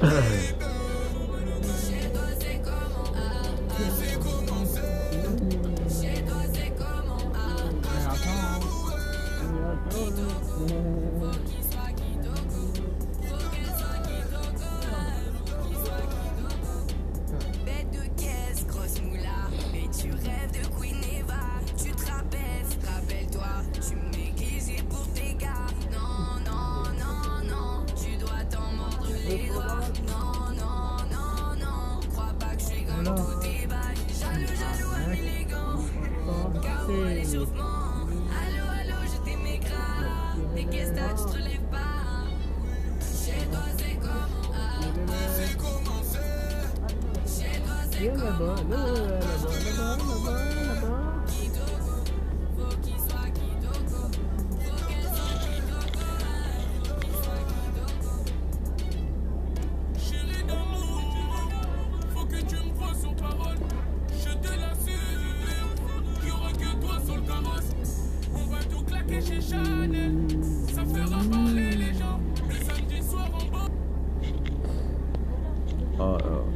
Bête de caisse, grosse moula, mais tu rêves de Queen Eva. Tu te rappelle-toi, tu m'aiguisais pour tes gars. Non, non, non, non, tu dois t'en mordre les doigts. Non, non, non, non, crois pas que je suis comme tous tes bails. Jaloux, jaloux, élégant, KO à l'échauffement. Allô, allô, je t'aimais grave. Mais qu'est-ce que t'as, tu te relèves pas. Chez toi, c'est comment? C'est commencé. Chez toi, c'est comment? Kitoko, faut qu'il soit Kitoko. Faut qu'elle soit Kitoko. Faut qu'il soit Kitoko. Chérie d'amour, faut que tu me crois sur parole. Je te l'assure, qu'il y aura que toi sur le carrosse. On va tout claquer chez Chanel. Ça fera parler les gens. Le samedi soir en bas. Oh,